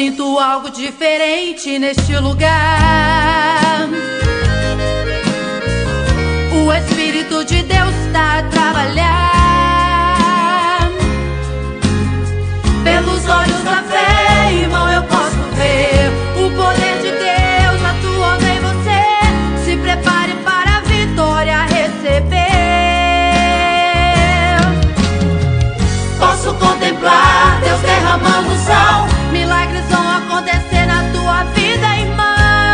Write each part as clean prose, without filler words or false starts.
sinto algo diferente neste lugar. O Espírito de Deus está a trabalhar. Pelos olhos da fé, irmão, eu posso ver o poder de Deus atuando em você. Se prepare para a vitória receber. Posso contemplar Deus derramando o sal. Milagres vão acontecer na tua vida, irmão.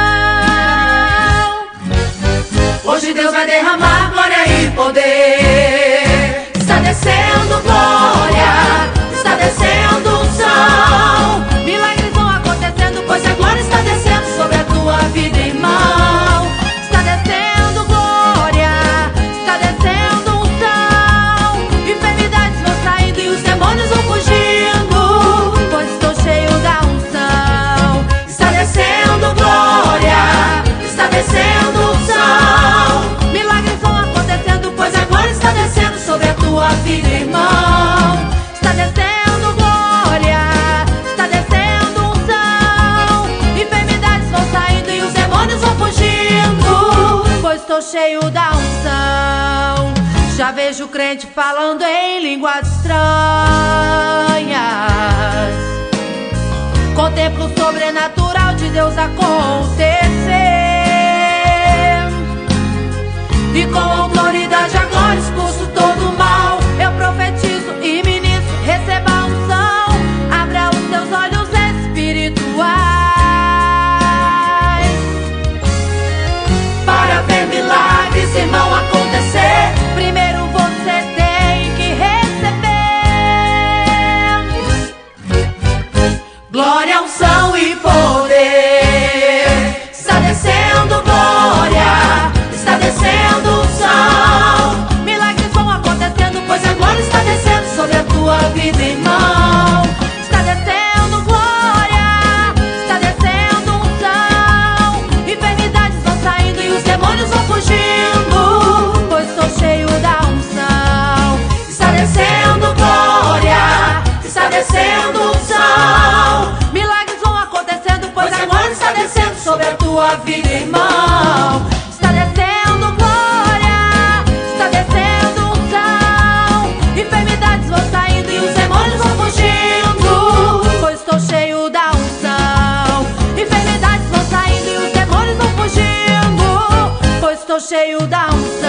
Hoje Deus vai derramar glória e poder. Está descendo glória, está descendo unção. Milagres vão acontecendo, pois a glória está descendo sobre a tua vida, irmão. Está descendo glória, está descendo unção. Enfermidades vão saindo e os demônios vão fugindo, pois estou cheio da unção. Está descendo glória, está descendo unção. Milagres vão acontecendo, pois a glória está descendo sobre a tua vida, irmão. Está descendo glória, está descendo unção. Enfermidades vão saindo e os demônios vão fugindo, pois estou cheio da unção. Já vejo crente falando em línguas estranhas. Contemplo o sobrenatural de Deus acontecer. E com autoridade agora expulso todo o mal. Eu profetizo e ministro, receba a unção. Abra os teus olhos espirituais para ver milagres, irmão, acontecer. Primeiro você tem que receber glória, unção e poder. Está descendo glória, está descendo unção. Milagres vão acontecendo, pois a glória está descendo sobre a tua vida, irmão. Está descendo glória, está descendo unção. Enfermidades vão saindo e os demônios vão fugindo, pois estou cheio da unção. Está descendo glória, está descendo unção. Milagres vão acontecendo, pois a glória está descendo sobre a tua vida, irmão. Está descendo glória, está descendo unção. Enfermidades vão saindo e os demônios vão fugindo, pois estou cheio da unção. Enfermidades vão saindo e os demônios vão fugindo, pois estou cheio da unção.